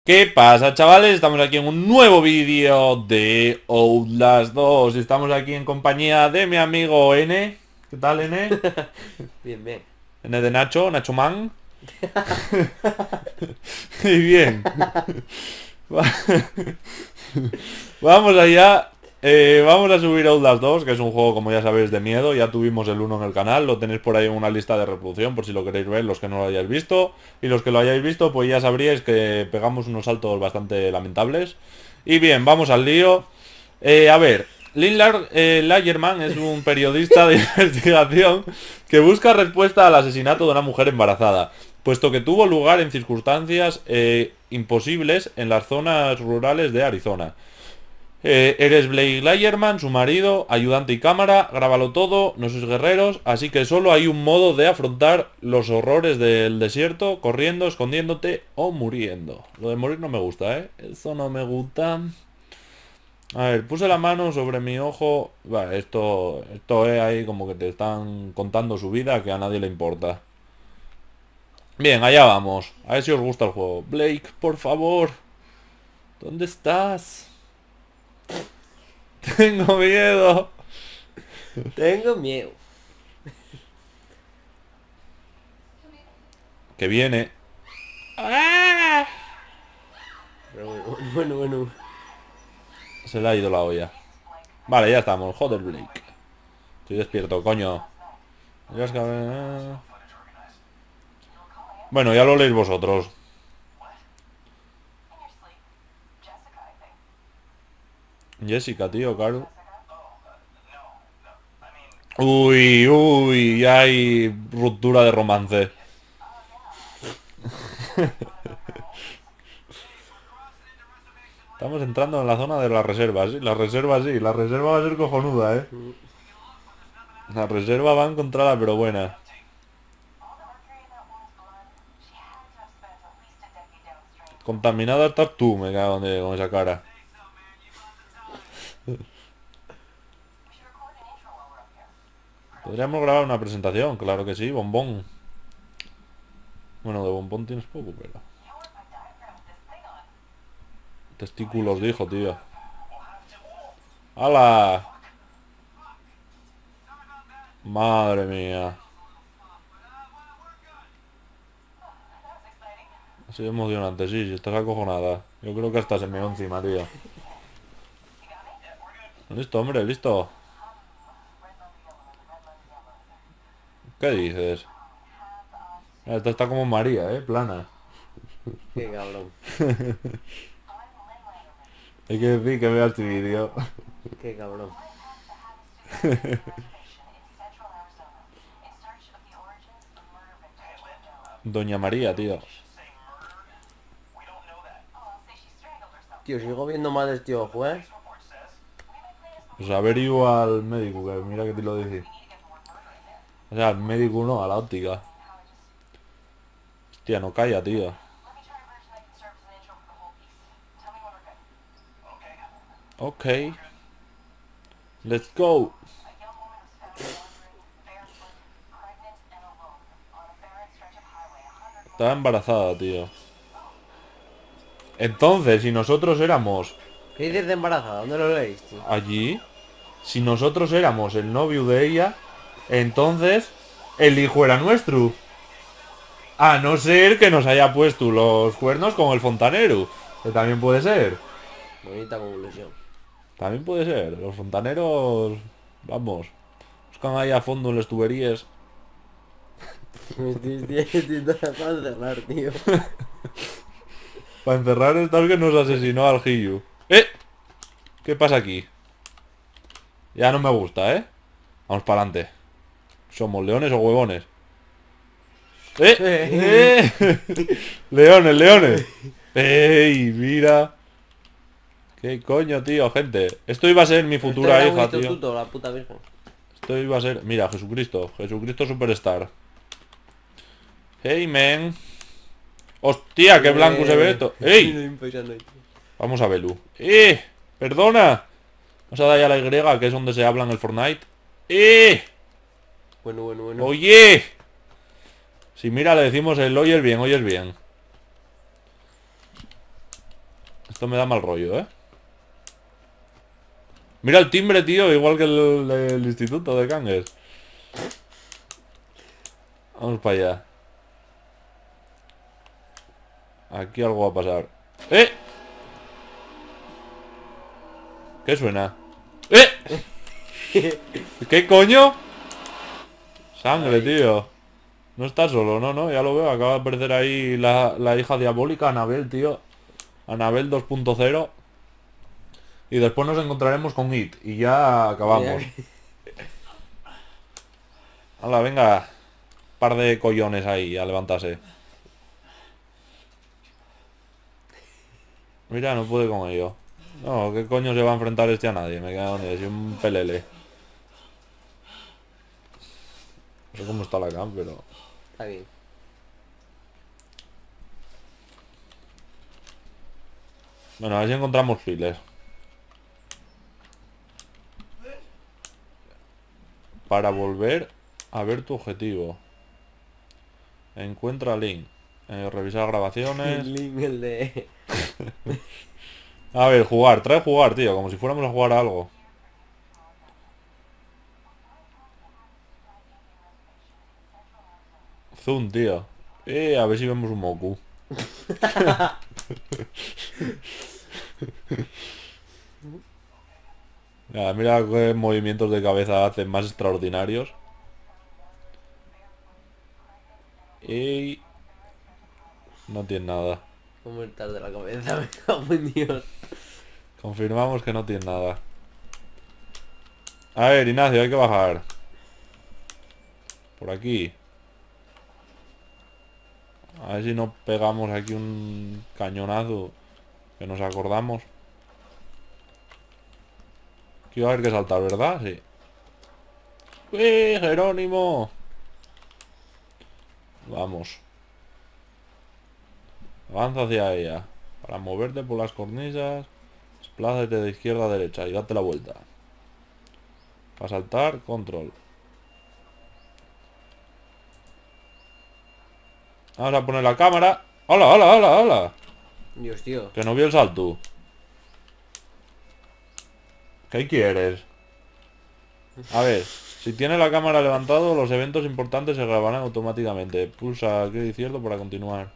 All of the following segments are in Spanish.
¿Qué pasa, chavales? Estamos aquí en un nuevo vídeo de Outlast 2 y estamos aquí en compañía de mi amigo N. ¿Qué tal, N? Bien, bien. N de Nacho, Nacho Man. Y bien. Vamos allá. Vamos a subir Outlast 2, que es un juego, como ya sabéis, de miedo. Ya tuvimos el 1 en el canal, lo tenéis por ahí en una lista de reproducción, por si lo queréis ver, los que no lo hayáis visto. Y los que lo hayáis visto, pues ya sabríais que pegamos unos saltos bastante lamentables. Y bien, vamos al lío. A ver, Lindlar Layerman es un periodista de investigación que busca respuesta al asesinato de una mujer embarazada, puesto que tuvo lugar en circunstancias imposibles en las zonas rurales de Arizona. Eres Blake Layerman, su marido, ayudante y cámara, grábalo todo, no sois guerreros, así que solo hay un modo de afrontar los horrores del desierto, corriendo, escondiéndote o muriendo. Lo de morir no me gusta, ¿eh? Eso no me gusta. A ver, puse la mano sobre mi ojo. Vale, esto es ahí como que te están contando su vida que a nadie le importa. Bien, allá vamos. A ver si os gusta el juego. Blake, por favor. ¿Dónde estás? Tengo miedo. Tengo miedo. Que viene. Pero bueno. Se le ha ido la olla. Vale, ya estamos. Joder, Blake. Estoy despierto, coño. Bueno, ya lo leéis vosotros. Jessica, tío, claro. Uy, ya hay ruptura de romance. Estamos entrando en la zona de las reservas, sí. La reserva sí, la reserva va a ser cojonuda, ¿eh? La reserva va encontrada, pero buena. Contaminada estás tú, me cago con esa cara. Podríamos grabar una presentación, claro que sí, bombón. Bueno, de bombón tienes poco, pero... Testículos, dijo, tío. ¡Hala! Madre mía. Ha sido emocionante, sí, si estás acojonada. Yo creo que hasta se me dio encima, tío. Listo, hombre, listo. ¿Qué dices? Esta está como María, plana. Qué cabrón. Hay que decir que veas este vídeo. Qué cabrón. Doña María, tío. Tío, sigo viendo más de este ojo, ¿eh? Pues haber ido al médico, que mira que te lo dije. O sea, al médico no, a la óptica. Hostia, no calla, tío. Ok. Let's go. Estaba embarazada, tío. Entonces, si nosotros éramos ¿Qué dices de embarazada? ¿Dónde lo leéis, tío? allí, si nosotros éramos el novio de ella, entonces el hijo era nuestro. A no ser que nos haya puesto los cuernos con el fontanero. Que también puede ser. Bonita conclusión. También puede ser. Los fontaneros... Vamos. Buscan ahí a fondo en las tuberías. Estoy para cerrar, tío. Para encerrar el tal que nos asesinó al Giyu. ¡Eh! ¿Qué pasa aquí? Ya no me gusta, ¿eh? Vamos para adelante. ¿Somos leones o huevones? ¡Eh! ¡Leones, leones! ¡Ey! Mira. ¿Qué coño, tío, gente? Esto iba a ser mi futura Esto era un hija, tío. instituto, la puta virgen. Esto iba a ser... Mira, Jesucristo. Jesucristo Superstar. Hey, man. Hostia, qué blanco se ve esto. ¡Ey! Vamos a verlo. Perdona. Vamos a dar ya la Y, que es donde se habla en el Fortnite. Bueno. Oye. Si mira, le decimos el oyes bien, oyes bien. Esto me da mal rollo, ¿eh? Mira el timbre, tío, igual que el del instituto de Cangues. Vamos para allá. Aquí algo va a pasar. ¡Eh! ¿Qué suena? ¡Eh! ¿Qué coño? Sangre, Ay. tío. No está solo, no, ya lo veo. Acaba de aparecer ahí la hija diabólica, Anabel, tío. Anabel 2.0. Y después nos encontraremos con It. Y ya acabamos. Hala, venga. Par de collones ahí, a levantarse. Mira, no puede con ello. No, ¿qué coño se va a enfrentar este a nadie? Me quedo en un pelele. No sé cómo está la cam, pero... Está bien. Bueno, a ver si encontramos piles. Para volver a ver tu objetivo. Encuentra link. Revisar grabaciones. El link, el de... A ver, jugar. Trae jugar, tío. Como si fuéramos a jugar a algo. Zoom, tío. A ver si vemos un Moku. Mira qué movimientos de cabeza hacen más extraordinarios. Y... no tiene nada. ¿Cómo estás de la cabeza? Me cago en Dios. Confirmamos que no tiene nada. A ver, Ignacio, hay que bajar. Por aquí. A ver si nos pegamos aquí un cañonazo. Que nos acordamos. Aquí va a haber que saltar, ¿verdad? Sí. ¡Uy, Jerónimo! Vamos. Avanza hacia ella. Para moverte por las cornisas, desplázate de izquierda a derecha y date la vuelta. Para saltar, control. Vamos a poner la cámara. ¡Hala, hala, hala, hala! Dios, tío. Que no vio el salto. ¿Qué quieres? A ver, si tiene la cámara levantado, los eventos importantes se grabarán automáticamente. Pulsa clic izquierdo para continuar.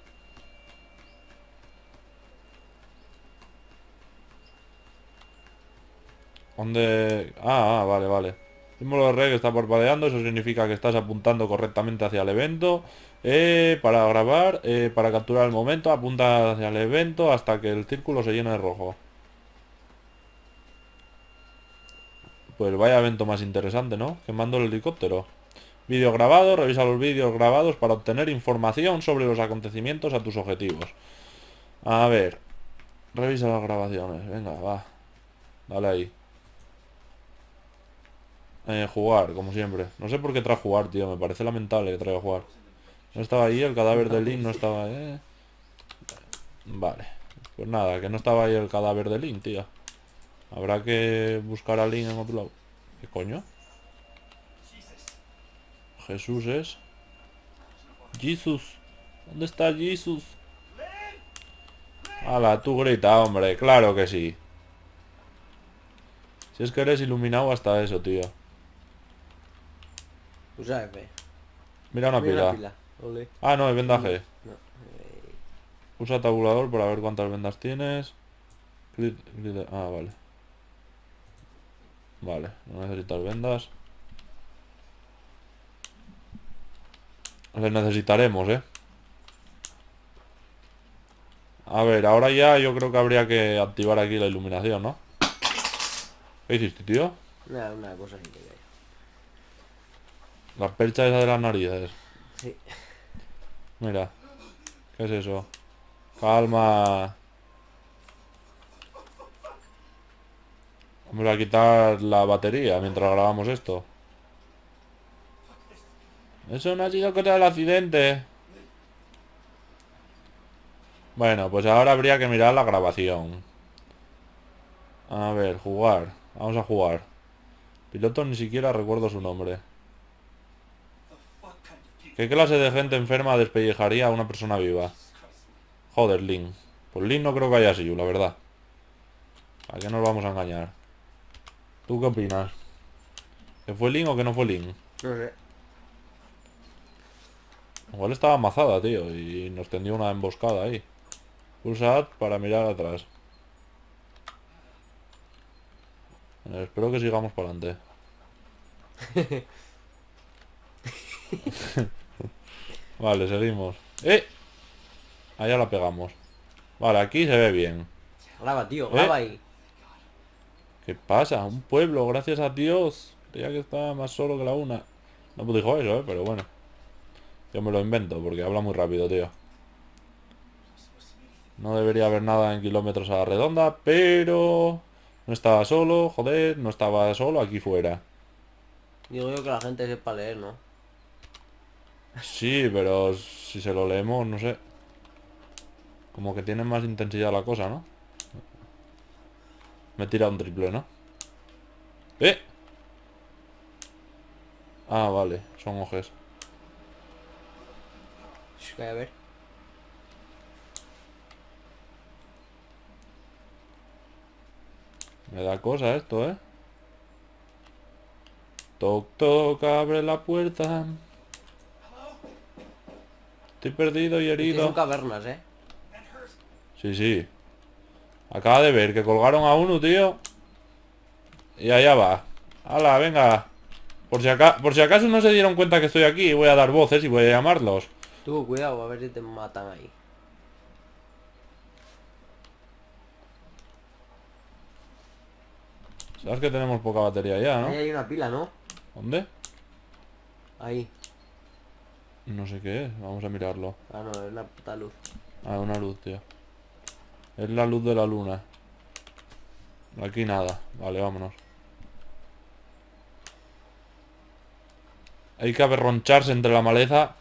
¿Dónde? Vale, vale. Símbolo de red que está parpadeando, eso significa que estás apuntando correctamente hacia el evento. Para grabar, para capturar el momento, apunta hacia el evento hasta que el círculo se llene de rojo. Pues vaya evento más interesante, ¿no? Quemando el helicóptero. Vídeo grabado, revisa los vídeos grabados para obtener información sobre los acontecimientos a tus objetivos. A ver. Revisa las grabaciones, venga, va. Dale ahí. Jugar, como siempre. No sé por qué trae jugar, tío. Me parece lamentable que traiga jugar. No estaba ahí, el cadáver de Link no estaba... Vale. Pues nada, que no estaba ahí el cadáver de Link, tío. Habrá que buscar a Link en otro lado. ¿Qué coño? Jesús es... Jesús. ¿Dónde está Jesús? Hala, tú grita, hombre. Claro que sí. Si es que eres iluminado hasta eso, tío. Usa F. Mira una Mira pila. la pila. Ole. Ah, no, el vendaje. No. Usa tabulador para ver cuántas vendas tienes. Vale. Vale, no necesitas vendas. Les necesitaremos, ¿eh? A ver, ahora ya yo creo que habría que activar aquí la iluminación, ¿no? ¿Qué hiciste, tío? Nada, una cosa así que hay. La percha esa de las narices. Sí. Mira. ¿Qué es eso? Calma. Vamos a quitar la batería mientras grabamos esto. Eso no ha sido cosa del accidente. Bueno, pues ahora habría que mirar la grabación. A ver, jugar. Vamos a jugar. Piloto ni siquiera recuerdo su nombre. ¿Qué clase de gente enferma despellejaría a una persona viva? Joder, Link. Pues Link no creo que haya sido, la verdad. ¿A qué nos vamos a engañar? ¿Tú qué opinas? ¿Que fue Link o que no fue Link? No sé. Igual estaba amazada, tío, y nos tendió una emboscada ahí. Pulsa A para mirar atrás. Espero que sigamos para adelante. Vale, seguimos. ¡Eh! Allá la pegamos. Vale, aquí se ve bien. Graba, tío, graba ahí. ¿Qué pasa? Un pueblo, gracias a Dios. Creía que estaba más solo que la una. No me dijo eso, pero bueno. Yo me lo invento porque habla muy rápido, tío. No debería haber nada en kilómetros a la redonda, pero... No estaba solo, joder, no estaba solo aquí fuera. Digo yo que la gente sepa leer, ¿no? Sí, pero si se lo leemos, no sé. Como que tiene más intensidad la cosa, ¿no? Me he tirado un triple, ¿no? ¡Eh! Ah, vale, son ojes. Shh, que a ver. Me da cosa esto, ¿eh? Toc, toc, abre la puerta. Estoy perdido y Aquí herido. son cavernas, ¿eh? Sí, sí. Acaba de ver que colgaron a uno, tío. Y allá va. ¡Hala, venga! Por si acaso no se dieron cuenta que estoy aquí, voy a dar voces y voy a llamarlos. Tú, cuidado, a ver si te matan ahí. Sabes que tenemos poca batería ya, Ahí ¿no? hay una pila, ¿no? ¿Dónde? Ahí. No sé qué es, vamos a mirarlo. Ah, no, es la puta luz. Ah, una luz, tío. Es la luz de la luna. Aquí nada. Vale, vámonos. Hay que aberroncharse entre la maleza.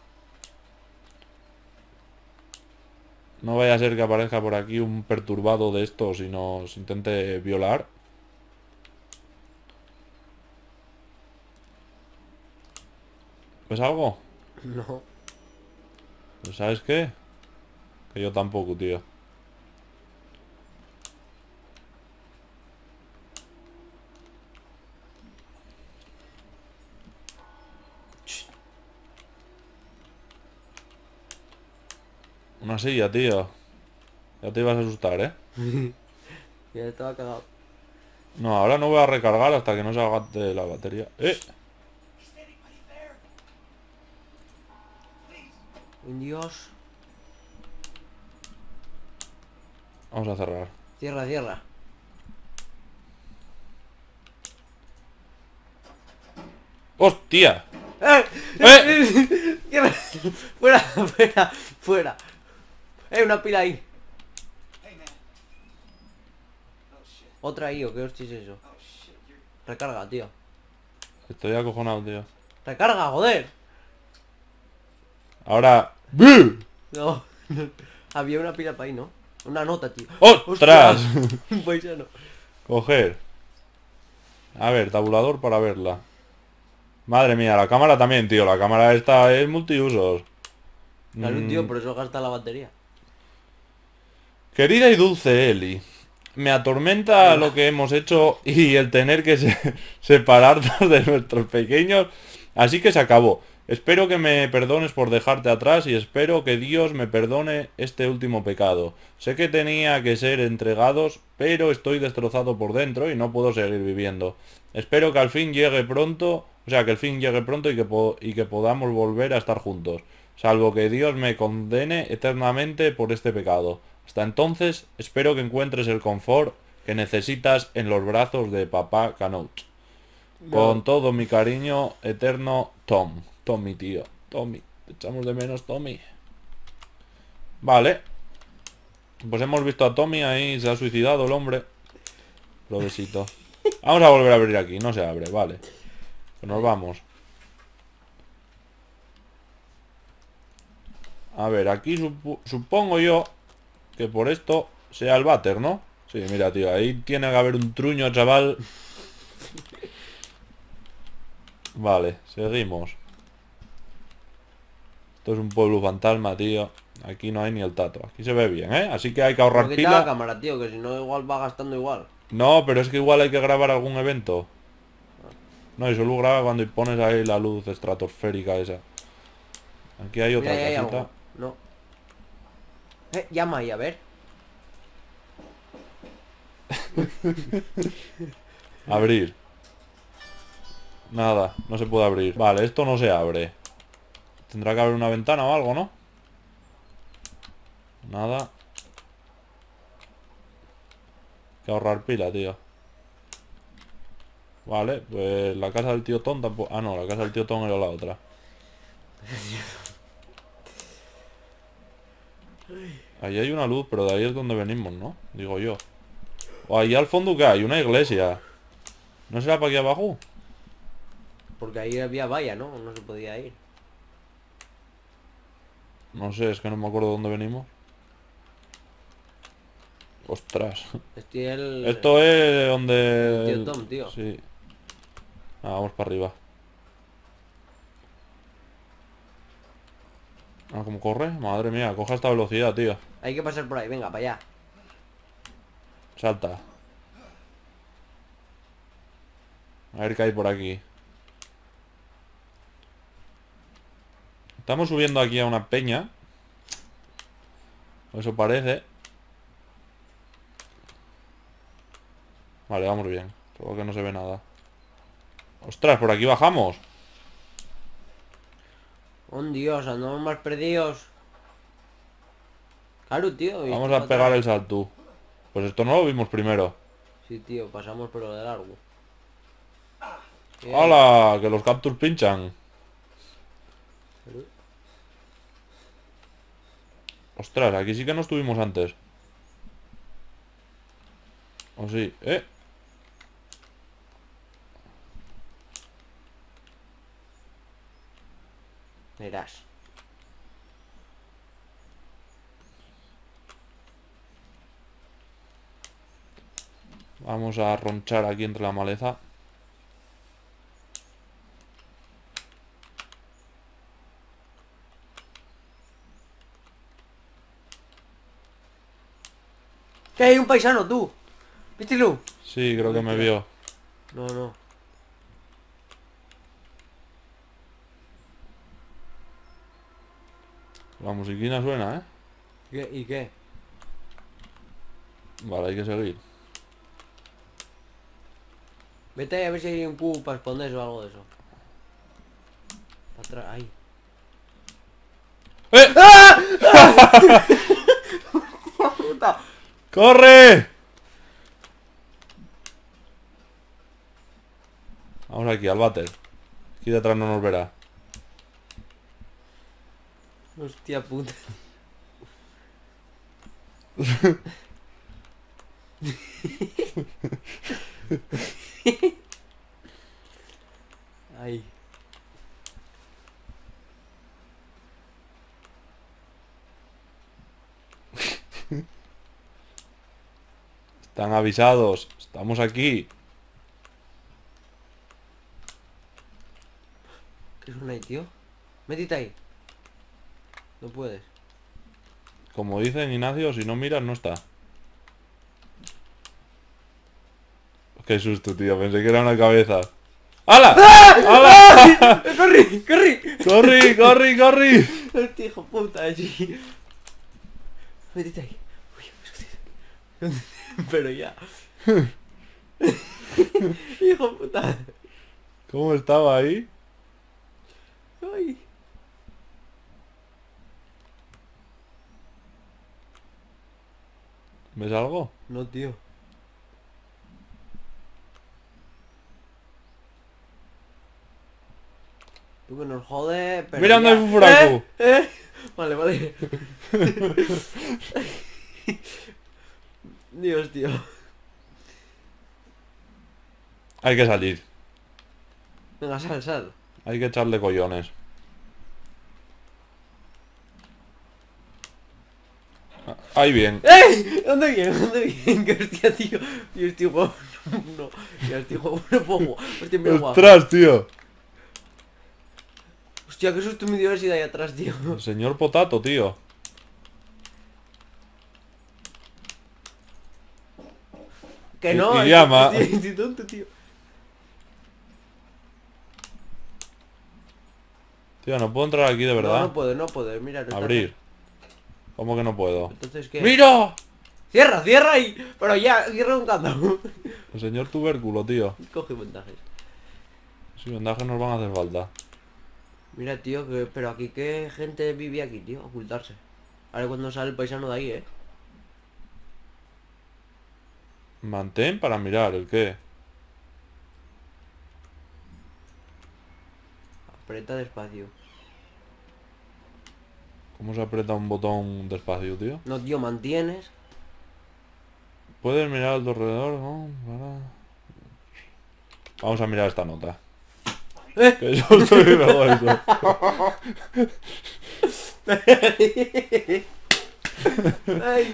No vaya a ser que aparezca por aquí un perturbado de estos y nos intente violar. ¿Ves algo? No. Pues ¿sabes qué? Que yo tampoco, tío. Una silla, tío. Ya te ibas a asustar, ¿eh? Ya estaba cagado. No, ahora no voy a recargar hasta que no se agate la batería. ¡Eh! Dios. Vamos a cerrar. Cierra, cierra. ¡Hostia! ¡Eh! ¡Eh! ¡Cierra! ¡Fuera, fuera, fuera! Una pila ahí. Otra ahí, ¿o qué hostia es eso? Recarga, tío. Estoy acojonado, tío. ¡Recarga, joder! Ahora... No, había una pila para ahí, ¿no? Una nota, tío. ¡Ostras! Un paisano. Coger. A ver, tabulador para verla. Madre mía, la cámara también, tío. La cámara esta es multiusos. Salud, tío, por eso gasta la batería. Querida y dulce Eli, me atormenta lo que hemos hecho y el tener que separarnos de nuestros pequeños. Así que se acabó. Espero que me perdones por dejarte atrás y espero que Dios me perdone este último pecado. Sé que tenía que ser entregados, pero estoy destrozado por dentro y no puedo seguir viviendo. Espero que al fin llegue pronto, que el fin llegue pronto y que podamos volver a estar juntos. Salvo que Dios me condene eternamente por este pecado. Hasta entonces, espero que encuentres el confort que necesitas en los brazos de papá Canut. Con todo mi cariño eterno, Tom. Tommy, tío. Tommy. Te echamos de menos, Tommy. Vale. Pues hemos visto a Tommy ahí. Se ha suicidado el hombre. Provechito. Vamos a volver a abrir aquí. No se abre, vale. Pues nos vamos. A ver, aquí supongo yo que por esto sea el váter, ¿no? Sí, mira, tío. Ahí tiene que haber un truño, chaval. Vale, seguimos. Esto es un pueblo fantasma, tío. Aquí no hay ni el tato. Aquí se ve bien, ¿eh? Así que hay que ahorrar Quita la pila. cámara, tío, que si no igual va gastando igual. No, pero es que igual hay que grabar algún evento. No, y solo graba cuando pones ahí la luz estratosférica esa. Aquí hay otra Mira, ahí hay casita. algo. No. Llama ahí, a ver. Abrir. Nada, no se puede abrir. Vale, esto no se abre. Tendrá que haber una ventana o algo, ¿no? Nada. Hay que ahorrar pila, tío. Vale, pues la casa del tío Tom tampoco... Ah, no, la casa del tío Tom era la otra. Ahí hay una luz, pero de ahí es donde venimos, ¿no? Digo yo. O ahí al fondo, ¿qué hay? Una iglesia. ¿No será para aquí abajo? Porque ahí había valla, ¿no? No se podía ir. No sé, es que no me acuerdo dónde venimos. Ostras. Esto es donde... el tío Tom, tío. Sí. Ah, vamos para arriba. Ah, ¿cómo corre? Madre mía, coja esta velocidad, tío. Hay que pasar por ahí, venga, para allá. Salta. A ver qué hay por aquí. Estamos subiendo aquí a una peña. O eso parece. Vale, vamos bien. Solo que no se ve nada. ¡Ostras! Por aquí bajamos. ¡Oh, Dios! Andamos más perdidos. Claro, tío. ¿y Vamos esto a para pegar atrás? el salto. Pues esto no lo vimos primero. Sí, tío, pasamos pero de largo. ¡Hala! Que los cactus pinchan. Ostras, aquí sí que no estuvimos antes. ¿O sí? ¿Eh? Verás. Vamos a ronchar aquí entre la maleza. ¡Que hay un paisano, tú! ¿Vítelo? Sí, creo que me vio. No, no. La musiquina suena, ¿eh? ¿Y qué? Vale, hay que seguir. Vete ahí a ver si hay un cubo para esconderse o algo de eso. Para atrás, ahí. ¡Eh! ¡Puta! ¡Corre! Vamos aquí, al váter. Aquí detrás no nos verá. Hostia puta. Ahí. Están avisados. Estamos aquí. ¿Qué suena ahí, tío? Métete ahí. No puedes. Como dicen Ignacio, si no miras no está. Qué susto, tío. Pensé que era una cabeza. ¡Hala! ¡Hala! ¡Corri! ¡Corri! ¡Corri, corri, corri! Este hijo puta allí. Métete ahí. Uy, pero ya. Hijo puta. ¿Cómo estaba ahí? Ay. ¿Ves algo? No, tío. Tú que nos jode, pero ¡Mira, ya. anda el fufuraco! Vale, vale. Dios, tío. Hay que salir. Venga, sal, sal. Hay que echarle collones. Ahí bien. ¡Ey! ¿Dónde viene? ¿Dónde viene? Que hostia, tío. Yo estoy guapo. No, yo estoy guapo. No puedo jugar. Hostia, mira guapo. ¡Ostras, tío! Hostia, qué susto me dio ese de ahí atrás, tío. El señor Potato, tío. Que no, Y llama. Estoy tonto, tío. Tío, no puedo entrar aquí de verdad. No, no puedo, mira. No Abrir. ¿Cómo que no puedo? Entonces, ¿qué? ¡Mira! Cierra ahí. Pero ya, cierra un candado. El señor tubérculo, tío. Coge vendajes. Si vendajes nos van a hacer falta. Mira, tío, pero aquí qué gente vive aquí, tío, ocultarse. A ver cuando sale el paisano de ahí, Mantén para mirar, ¿el qué? Aprieta despacio. ¿Cómo se aprieta un botón despacio, tío? No, tío, mantienes. Puedes mirar a tu alrededor, ¿no? Vamos a mirar esta nota. Que yo soy luego eso. Ay.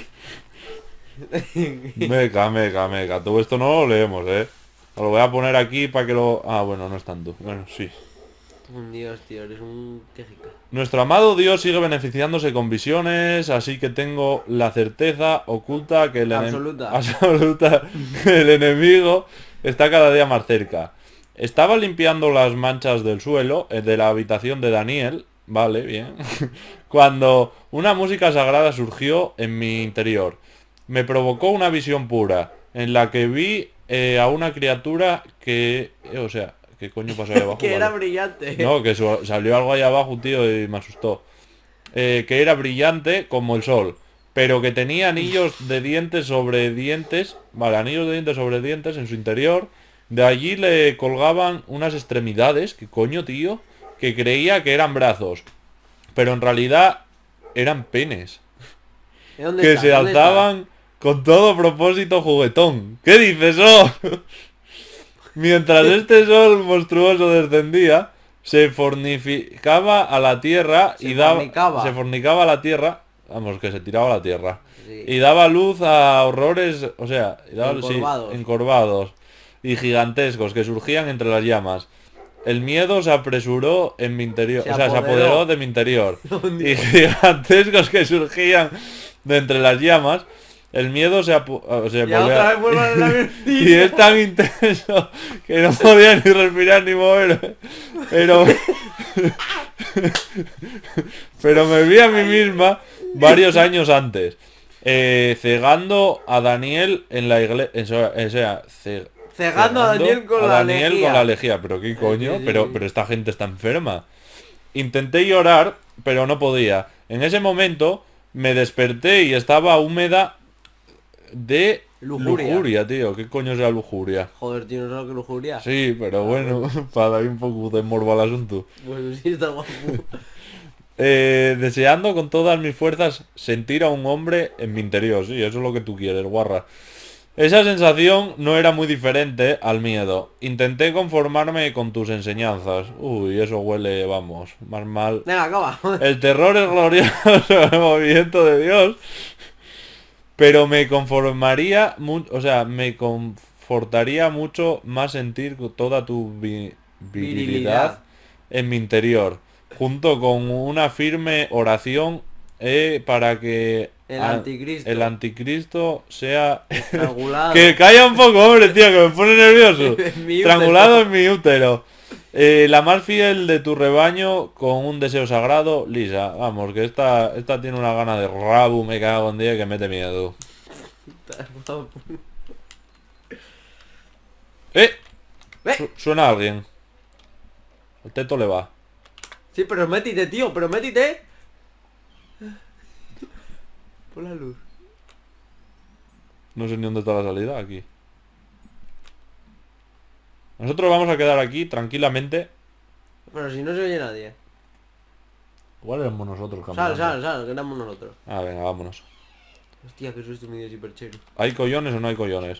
Meca. Todo esto no lo leemos, Lo voy a poner aquí para que lo... Ah, bueno, no es tanto. Bueno, sí. Dios, tío, eres un quejica. Nuestro amado Dios sigue beneficiándose con visiones, así que tengo la certeza oculta que absoluta que el enemigo está cada día más cerca. Estaba limpiando las manchas del suelo de la habitación de Daniel, vale, bien, cuando una música sagrada surgió en mi interior. Me provocó una visión pura, en la que vi a una criatura que... o sea, ¿qué coño pasó ahí abajo? Que era brillante. No, que salió algo ahí abajo, tío, y me asustó. Que era brillante como el sol, pero que tenía anillos de dientes sobre dientes, vale, anillos de dientes sobre dientes en su interior. De allí le colgaban unas extremidades, ¿qué coño, tío? Que creía que eran brazos, pero en realidad eran penes. Que se alzaban con todo propósito juguetón. ¿Qué dices, oh? Mientras este sol monstruoso descendía, se fornificaba a la tierra y daba... Se fornicaba a la tierra. Vamos, que se tiraba a la tierra. Sí. Y daba luz a horrores, o sea, Encorvados. Encorvados y gigantescos que surgían entre las llamas. El miedo se apresuró en mi interior, se apoderó de mi interior. Y gigantescos que surgían de entre las llamas. El miedo y es tan intenso que no podía ni respirar ni mover. Pero me vi a mí misma varios años antes, cegando a Daniel en la iglesia. Cegando a Daniel con la lejía. Pero qué coño, Sí. pero esta gente está enferma. Intenté llorar, pero no podía. En ese momento me desperté y estaba húmeda de lujuria, tío. ¿Qué coño es la lujuria? Joder, tío, no sé lo que lujuria. Sí, pero bueno, para dar un poco de morbo al asunto. Bueno, sí, está guapo. Deseando con todas mis fuerzas sentir a un hombre en mi interior. Sí, eso es lo que tú quieres, guarra. Esa sensación no era muy diferente al miedo. Intenté conformarme con tus enseñanzas. Uy, eso huele, vamos, más mal. Venga, acaba. El terror es glorioso, el movimiento de Dios. Pero me conformaría, me confortaría mucho más sentir toda tu virilidad en mi interior, junto con una firme oración para que el anticristo sea Estrangulado. Que calla un poco, hombre, tío, que me pone nervioso. Estrangulado en mi útero. La más fiel de tu rebaño con un deseo sagrado, Lisa. Vamos, que esta tiene una gana de rabo, me cago en día, que mete miedo. Suena alguien. El teto le va. Sí, pero métite, tío, pero métite. Por la luz. No sé ni dónde está la salida, aquí. Nosotros vamos a quedar aquí tranquilamente. Pero si no se oye nadie. Igual éramos nosotros caminando. Sal, que éramos nosotros. Ah, venga, vámonos. Hostia, que susto me dio hiperchero. ¿Hay collones o no hay collones?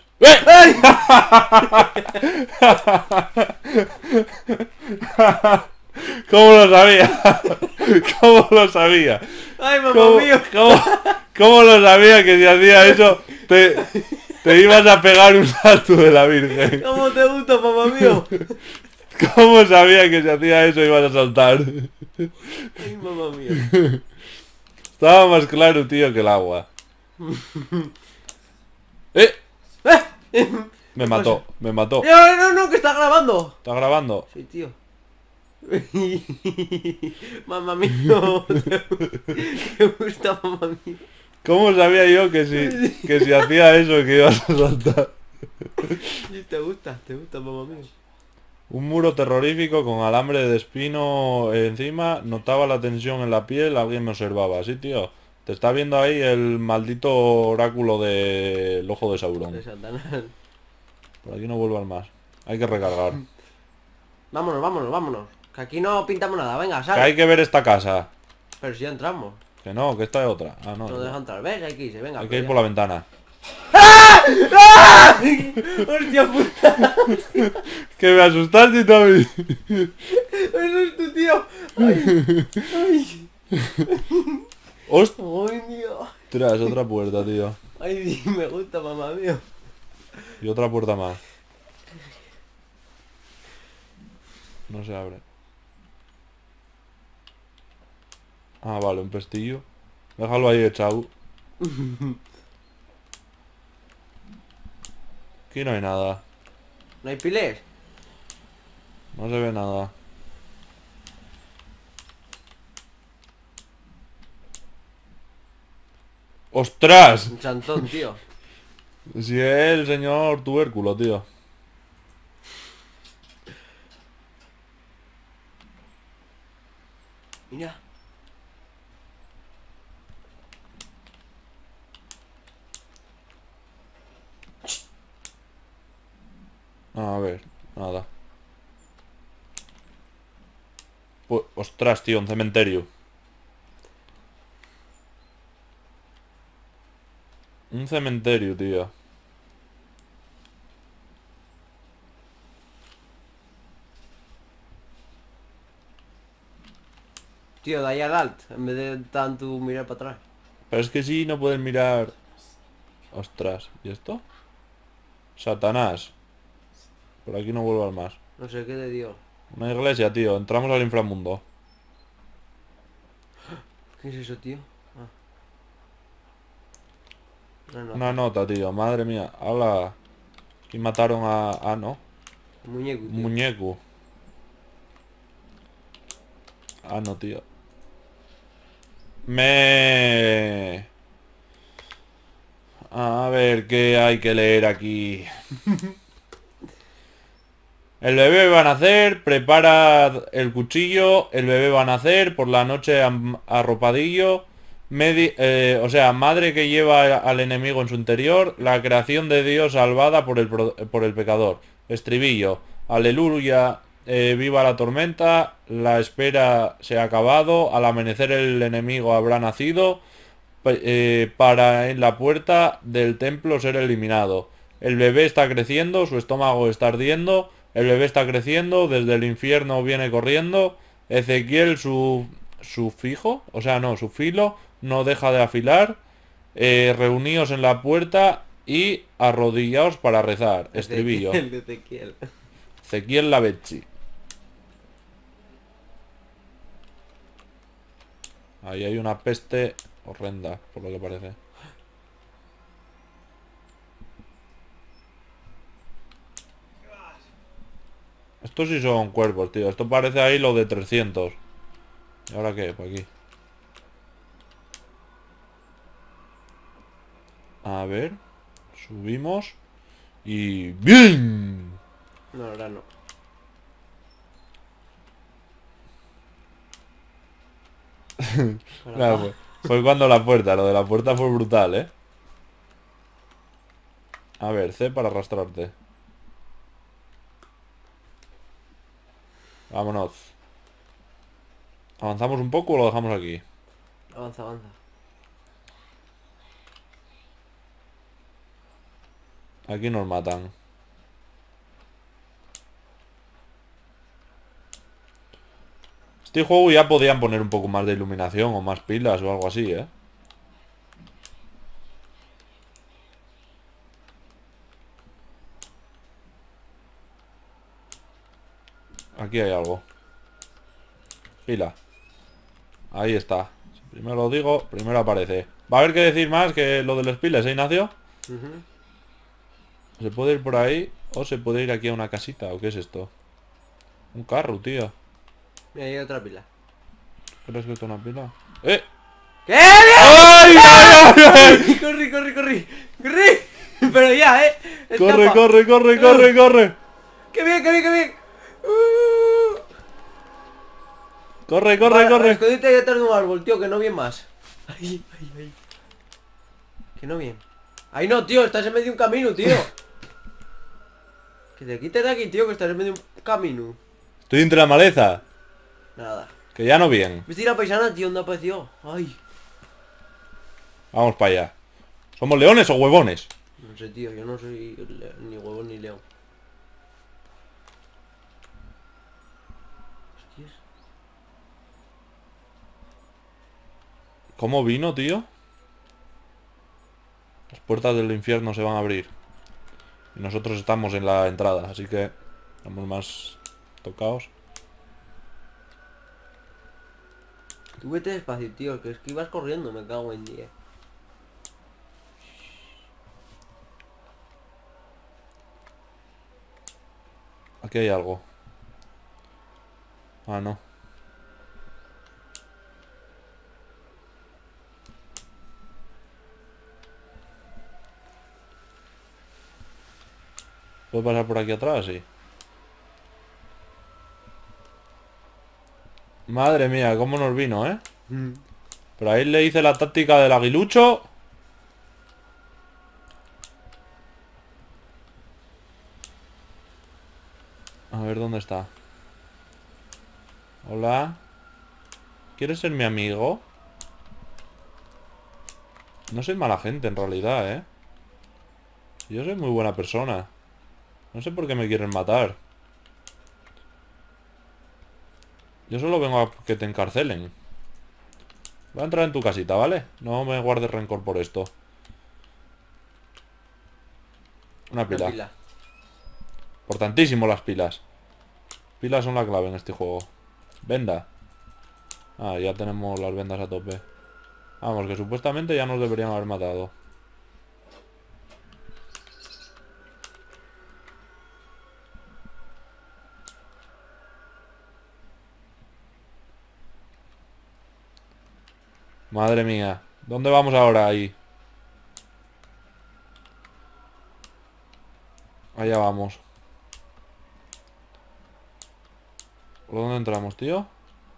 ¿Cómo lo sabía? ¿Cómo lo sabía? ¡Ay, mamá mío! ¿Cómo lo sabía que si hacía eso te ibas a pegar un salto de la Virgen? ¿Cómo te gusta, mamá mío? ¿Cómo sabía que si hacía eso ibas a saltar? ¡Ay, mamá mío! Estaba más claro, tío, que el agua. Me mató, me mató. No, no, no, que está grabando. ¿Está grabando? Sí, tío. Mamá mío. ¿Te gusta, mamá mío? ¿Cómo sabía yo que si hacía eso que ibas a saltar? Sí, te gusta, mamá mío. Un muro terrorífico con alambre de espino encima. Notaba la tensión en la piel. Alguien me observaba. Sí, tío. Te está viendo ahí el maldito oráculo del ojo de Sauron. De Satanás. Por aquí no vuelvan más. Hay que recargar. Vámonos, vámonos, vámonos. Que aquí no pintamos nada, venga, Que sal. hay que ver esta casa. Pero si ya entramos. Que no, que esta es otra. Ah, no. No deja entrar, ¿ves? Hay que irse, venga. Hay que ir por la ventana. ¡Hostia puta! Que me asustaste, Tommy. ¡Eso es tu tío! ¡Ay! ¡Ay! ¡Ay, mío! Ostras, otra puerta, tío. ¡Ay, sí, me gusta, mamá mío! Y otra puerta más. No se abre. Ah, vale, un pestillo. Déjalo ahí echado. Aquí no hay nada. ¿No hay piles? No se ve nada. ¡Ostras! Un chantón, tío. Si es el señor tubérculo, tío. Mira. A ver, nada. Pues, ostras, tío, un cementerio. Un cementerio, tío. Tío, de ahí al alt, en vez de tanto mirar para atrás. Pero es que sí, no pueden mirar. Ostras, ¿y esto? Satanás. Por aquí no vuelvas más. No sé qué de Dios. Una iglesia, tío. Entramos al inframundo. ¿Qué es eso, tío? Ah. No, Una nota, tío. Madre mía. Habla. Y mataron a... Ah, no. Un muñeco, tío. Un muñeco. Ah, no, tío. A ver qué hay que leer aquí. El bebé va a nacer, prepara el cuchillo, el bebé va a nacer, por la noche arropadillo, o sea, madre que lleva al enemigo en su interior, la creación de Dios salvada por el pecador. Estribillo, aleluya, viva la tormenta, la espera se ha acabado, al amanecer el enemigo habrá nacido, para en la puerta del templo ser eliminado. El bebé está creciendo, su estómago está ardiendo, el bebé está creciendo, desde el infierno viene corriendo. Ezequiel su fijo, o sea, no, su filo, no deja de afilar. Reuníos en la puerta y arrodillaos para rezar. Estribillo. El de Ezequiel. Ezequiel la Becci. Ahí hay una peste horrenda, por lo que parece. Estos sí son cuerpos, tío. Esto parece ahí lo de 300. ¿Y ahora qué? Por aquí. A ver. Subimos. Y... ¡bien! No, ahora no. Claro, fue cuando la puerta. Lo de la puerta fue brutal, ¿eh? A ver, C para arrastrarte. Vámonos. ¿Avanzamos un poco o lo dejamos aquí? Avanza, avanza. Aquí nos matan. Este juego ya podían poner un poco más de iluminación o más pilas o algo así, ¿eh? Aquí hay algo. Pila. Ahí está. Si primero lo digo, primero aparece. Va a haber que decir más que lo de los piles, ¿eh, Ignacio? Se puede ir por ahí o se puede ir aquí a una casita. ¿O qué es esto? Un carro, tío. Mira, hay otra pila. ¿Crees que esto es una pila? ¡Eh! ¿Qué? ¡Ay, ay, ay, ay! ¡Corre, corre, corre! ¡Corre! Pero ya, ¡Corre, Escapa. corre, corre, corre, corre! ¡Qué bien, qué bien, qué bien! ¡Corre, corre, Vale, corre! escondite detrás de un árbol, tío, que no viene más. Ay, ay, ay. Que no viene. Ay, no, tío, estás en medio de un camino, tío. Que te quites de aquí, tío, que estás en medio de un camino. Estoy entre la maleza. Nada. Que ya no bien. ¿Viste la paisana, tío? ¿Dónde apareció? Ay. Vamos para allá. ¿Somos leones o huevones? No sé, tío, yo no soy ni huevo ni león. Hostias. ¿Cómo vino, tío? Las puertas del infierno se van a abrir. Y nosotros estamos en la entrada, así que estamos más tocados. Tú vete despacio, tío, que es que ibas corriendo, me cago en 10. Aquí hay algo. Ah, no. ¿Puedo pasar por aquí atrás? Sí. Madre mía, cómo nos vino, ¿eh? Pero ahí le hice la táctica del aguilucho. A ver, ¿dónde está? Hola. ¿Quieres ser mi amigo? No soy mala gente en realidad, ¿eh? Yo soy muy buena persona. No sé por qué me quieren matar. Yo solo vengo a que te encarcelen. Voy a entrar en tu casita, ¿vale? No me guardes rencor por esto. Una pila. Una pila. Importantísimo las pilas. Pilas son la clave en este juego. Venda. Ah, ya tenemos las vendas a tope. Vamos, que supuestamente ya nos deberían haber matado. Madre mía. ¿Dónde vamos ahora? Ahí. Allá vamos. ¿Por dónde entramos, tío?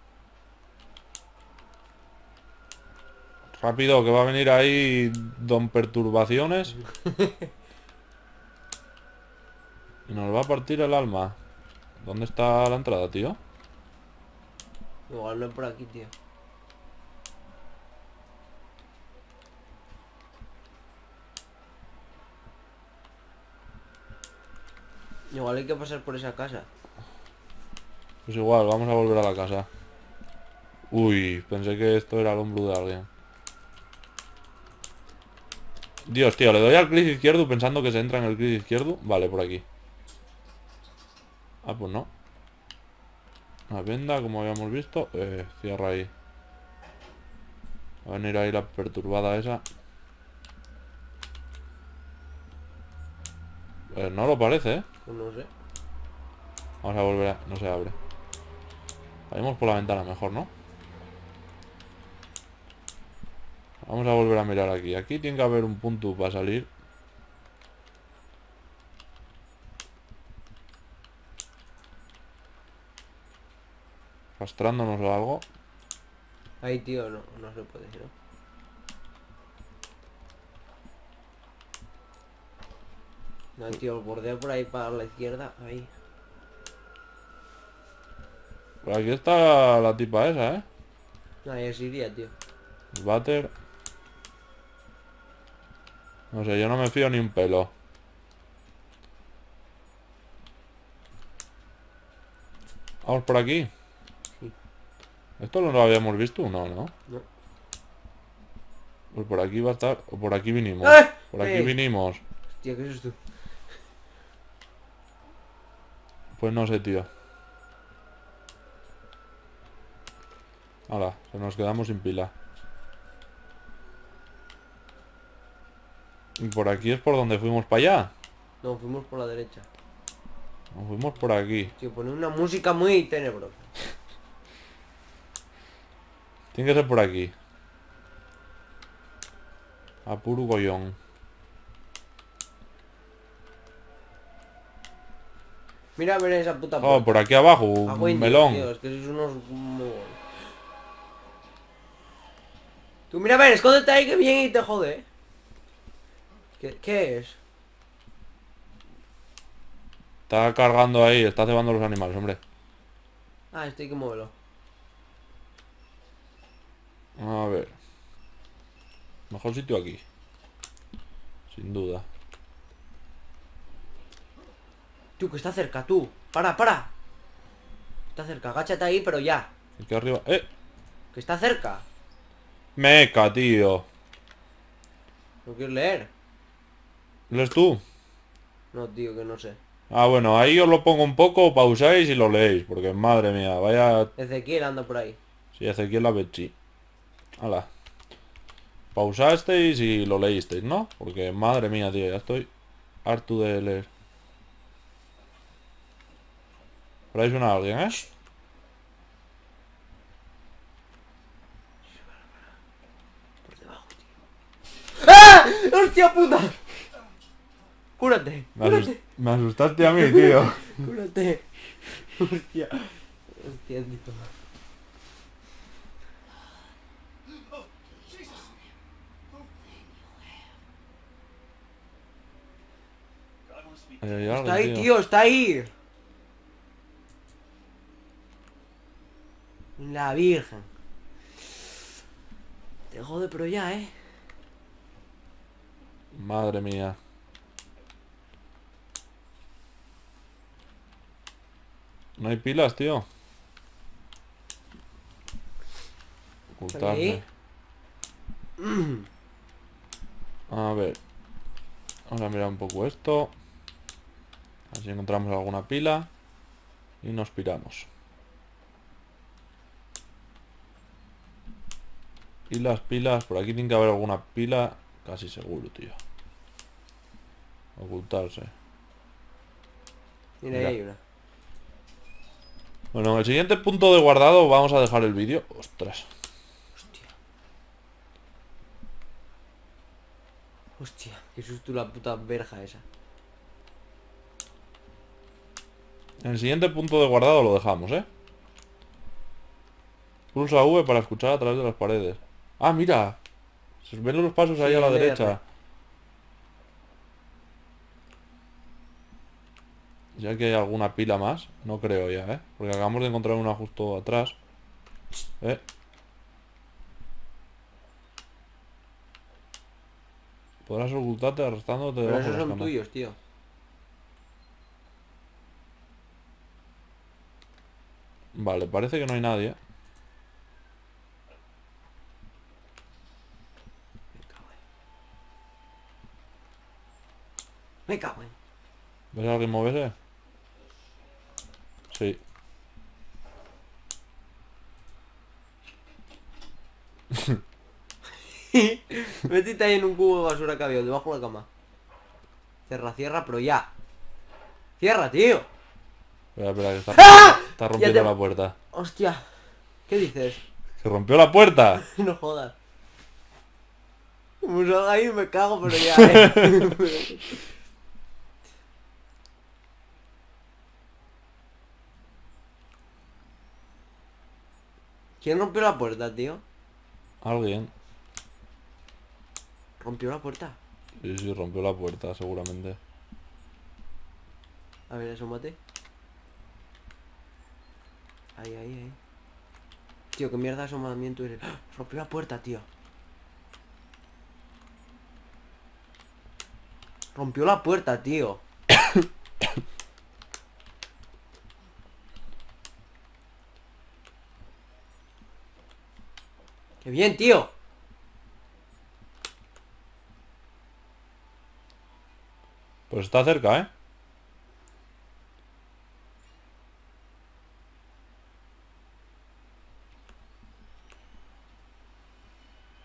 Rápido, que va a venir ahí Don Perturbaciones. Y nos va a partir el alma. ¿Dónde está la entrada, tío? Igual no es por aquí, tío. Igual hay que pasar por esa casa. Pues igual, vamos a volver a la casa. Uy, pensé que esto era el hombro de alguien. Dios, tío, le doy al clic izquierdo pensando que se entra en el clic izquierdo. Vale, por aquí. Ah, pues no. Una venda, como habíamos visto. Cierra ahí. Va a venir ahí la perturbada esa. No lo parece, ¿eh? Pues no sé. Vamos a volver a... No se abre. Vayamos por la ventana mejor, ¿no? Vamos a volver a mirar aquí. Aquí tiene que haber un punto para salir. Arrastrándonos o algo. Ahí, tío, no, no se puede, ¿no? No, tío, bordea por ahí para la izquierda. Ahí. Por aquí está la tipa esa, ¿eh? Ahí es iría, tío. El váter. No sé, yo no me fío ni un pelo. Vamos por aquí. Sí. Esto no lo habíamos visto, no, ¿no? No. Pues por aquí va a estar... O por aquí vinimos. ¡Eh! Por aquí vinimos. Tío, ¿qué es esto? Pues no sé, tío. Ahora, se nos quedamos sin pila. Y por aquí es por donde fuimos para allá. No, fuimos por la derecha. Nos fuimos por aquí. Tío, pone una música muy tenebrosa. Tiene que ser por aquí. A puro gollón. Mira a ver esa puta Oh, puerta. por aquí abajo, Cago un en Dios, melón. tío, es que sois unos... Tú mira a ver, escóndete ahí que viene y te jode, ¿eh? ¿Qué es? Está cargando ahí, está cebando los animales, hombre. Ah, esto hay que moverlo. A ver. Mejor sitio aquí. Sin duda. Tú, que está cerca, tú. Para. Está cerca, agáchate ahí, pero ya. Aquí arriba. Que está cerca. Meca, tío. ¿No quieres leer? ¿Lees tú? No, tío, que no sé. Ah, bueno, ahí os lo pongo un poco, pausáis y lo leéis. Porque madre mía, vaya... Ezequiel anda por ahí. Sí, Ezequiel la Bechi. Hala. Pausasteis y lo leísteis, ¿no? Porque madre mía, tío, ya estoy harto de leer. Por ahí suena alguien, ¿eh? Por debajo, tío. ¡Ah! ¡Hostia puta! Cúrate, cúrate, Me asustaste a mí, tío. cúrate. Hostia. Hostia, tío. Ahí hay Está alguien, ahí, tío, está ahí. La Virgen. Te jode, pero ya, ¿eh? Madre mía. No hay pilas, tío. Ocultarse. ¿Ahí? A ver. Vamos a mirar un poco esto. Así encontramos alguna pila. Y nos piramos. Y las pilas, por aquí tiene que haber alguna pila. Casi seguro, tío. Ocultarse. Mira, ahí Mira. hay una. Bueno, en el siguiente punto de guardado vamos a dejar el vídeo. Ostras. Hostia. Hostia, qué susto la puta verja esa. En el siguiente punto de guardado lo dejamos, ¿eh? Pulsa V para escuchar a través de las paredes. Ah, mira. Se ven los pasos ahí Sí, a la LR. derecha. Ya que hay alguna pila más. No creo ya, ¿eh? Porque acabamos de encontrar una justo atrás. ¿Eh? Podrás ocultarte arrastrándote Pero debajo esos de las son camas. tuyos, tío. Vale, parece que no hay nadie. Me cago en. ¿Ves a alguien moverse? Sí. Métete ahí en un cubo de basura que había debajo de la cama. Cierra, pero ya. Cierra, tío. Espera, que ¡Ah! está rompiendo Ya te- la puerta. Hostia. ¿Qué dices? ¡Se rompió la puerta! No jodas. Como salga ahí me cago, pero ya, eh. ¿Quién rompió la puerta, tío? Alguien. ¿Rompió la puerta? Sí, sí, rompió la puerta, seguramente. A ver, asómate. Ahí. Tío, qué mierda de asomamiento eres. ¡Ah! Rompió la puerta, tío. Rompió la puerta, tío. ¡Qué bien, tío! Pues está cerca, ¿eh?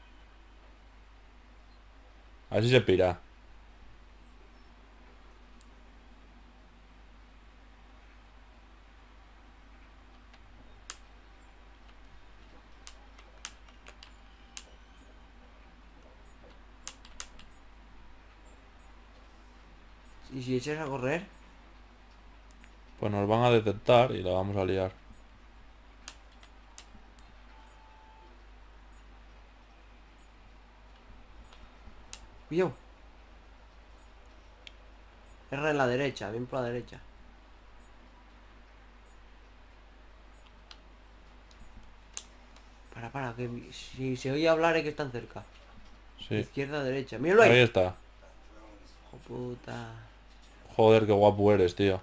Así se pira. ¿Y si echas a correr? Pues nos van a detectar y la vamos a liar. Cuidado. R en la derecha, bien por la derecha. Para, que si se oye hablar es que están cerca. Sí. Izquierda, derecha. ¡Míralo Ahí ahí! está. ¡Hijo puta! Joder, qué guapo eres, tío.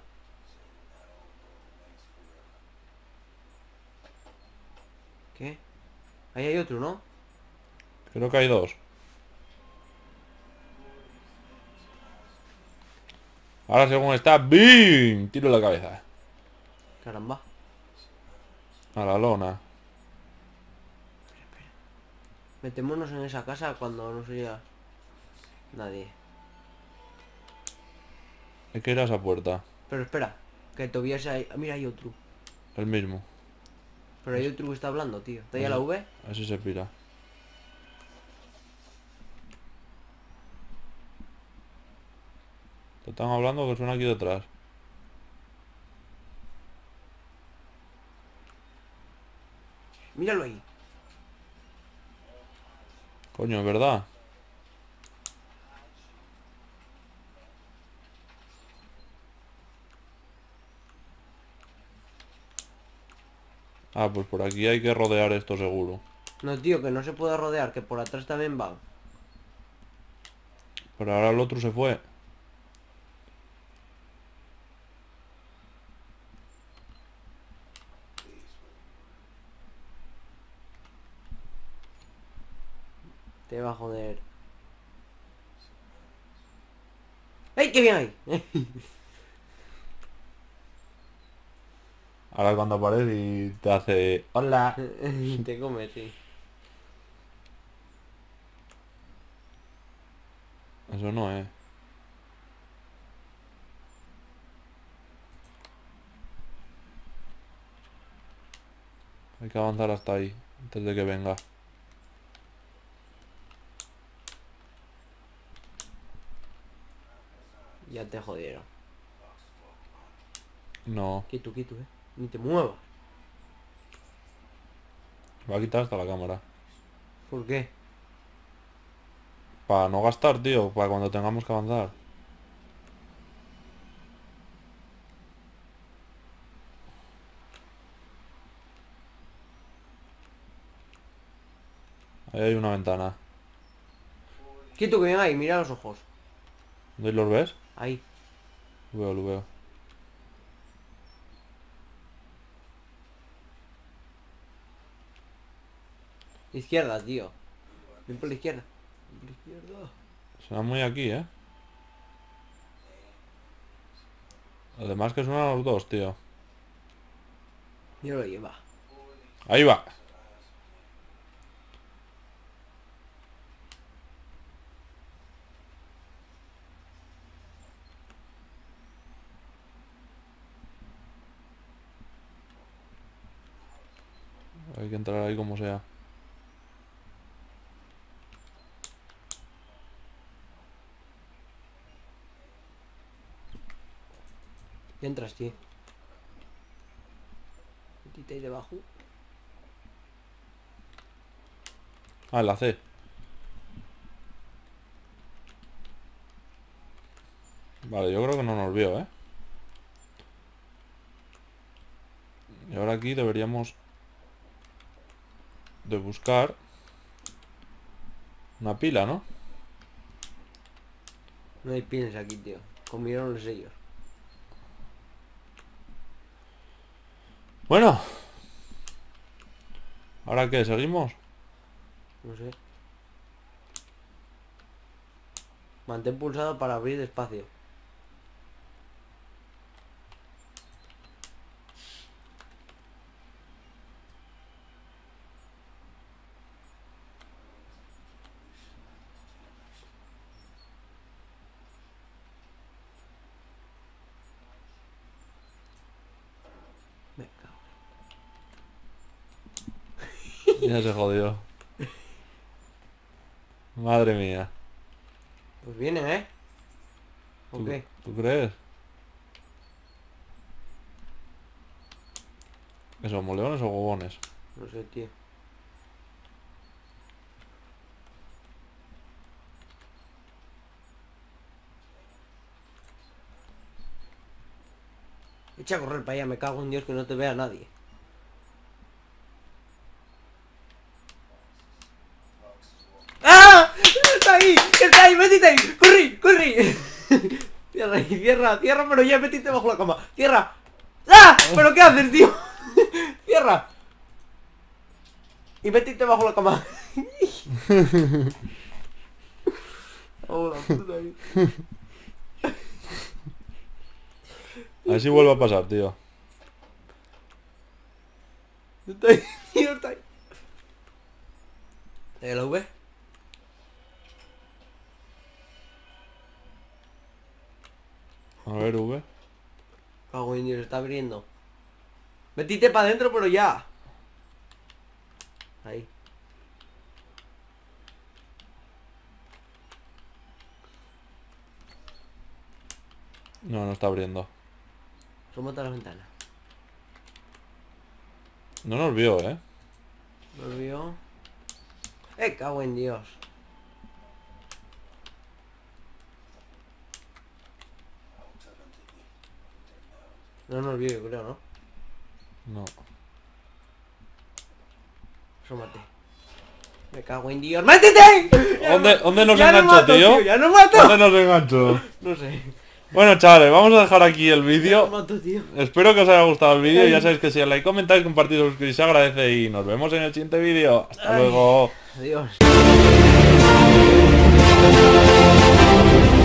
¿Qué? Ahí hay otro, ¿no? Creo que hay dos. Ahora según está, ¡bing! Tiro en la cabeza. Caramba. A la lona. Metémonos en esa casa cuando no se llega nadie. Hay que ir a esa puerta. Pero espera, que Tobias hay... Mira, hay otro. El mismo. Pero hay otro que está hablando, tío. ¿Está ahí a la Así, V? así se pira. Te están hablando que suena aquí detrás. Míralo ahí. Coño, es verdad. Ah, pues por aquí hay que rodear esto seguro. No, tío, que no se puede rodear, que por atrás también van. Pero ahora el otro se fue. Te va a joder. ¡Ey, qué bien ahí! Ahora cuando aparece y te hace... Hola. Te come, sí. Eso no es. Hay que avanzar hasta ahí. Antes de que venga. Ya te jodieron. No. Quieto, quieto, Ni te muevas. Va a quitar hasta la cámara. ¿Por qué? Para no gastar, tío. Para cuando tengamos que avanzar. Ahí hay una ventana. Quieto, que bien ahí, mira los ojos. ¿Dónde los ves? Ahí. Lo veo. Izquierda, tío. Ven por la izquierda. Ven por la izquierda. Suena muy aquí, ¿eh? Además que suenan los dos, tío. Míralo ahí, va. Ahí va. Hay que entrar ahí como sea. Ya entras, tío. Metite ahí debajo. Ah, la C. Vale, yo creo que no nos vio, ¿eh? Y ahora aquí deberíamos de buscar una pila, ¿no? No hay pines aquí, tío. Comieron los sellos. Bueno. ¿Ahora qué? ¿Seguimos? No sé. Mantén pulsado para abrir despacio. Me cago. Ya se jodió. Madre mía. Pues vienen, ¿eh? ¿O qué? ¿Tú crees? ¿Qué somos, leones o huevones? No sé, tío. Echa a correr para allá, me cago en Dios que no te vea nadie. ¡Ah! ¡Está ahí! ¡Está ahí! ¡Métete ahí! ¡Corre! ¡Corre! Cierra ahí, cierra, cierra, pero ya métete bajo la cama. ¡Cierra! ¡Ah! ¿Pero qué haces, tío? ¡Cierra! Y métete bajo la cama. Oh, la puta. A ver si vuelve a pasar, tío. Está ahí, tío, está ahí. ¿La V? A ver, V. Cago en Dios, se está abriendo. Métete para adentro, pero ya. Ahí. No, no está abriendo. Asómate a la ventana. No nos vio, ¿eh? ¿Lo vio? Cago en Dios. No nos vio, yo creo, ¿no? No. Asómate. Me cago en Dios. ¡Métete! ¿Dónde nos Ya no enganchó, mato, tío? ¡Ya no mato! ¿Dónde nos enganchó? No sé. Bueno, chavales, vamos a dejar aquí el Ya vídeo. no mato, tío. Espero que os haya gustado el vídeo. Ya sabéis que si os like, comentáis, compartís, suscribís, se agradece. Y nos vemos en el siguiente vídeo. Hasta Ay. luego. Adiós.